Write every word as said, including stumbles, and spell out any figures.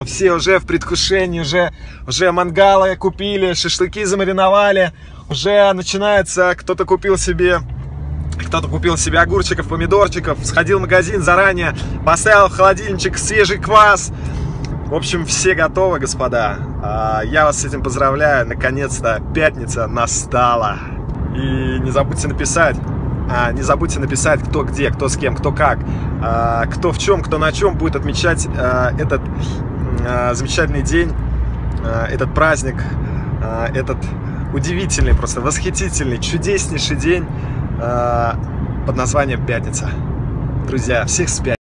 все уже в предвкушении, уже, уже мангалы купили, шашлыки замариновали, уже начинается, кто-то купил себе... Кто-то купил себе огурчиков, помидорчиков, сходил в магазин заранее, поставил в холодильничек свежий квас. В общем, все готовы, господа. Я вас с этим поздравляю. Наконец-то пятница настала. И не забудьте написать, не забудьте написать, кто где, кто с кем, кто как, кто в чем, кто на чем будет отмечать этот замечательный день, этот праздник, этот удивительный, просто восхитительный, чудеснейший день под названием пятница. Друзья, всех с пятницей.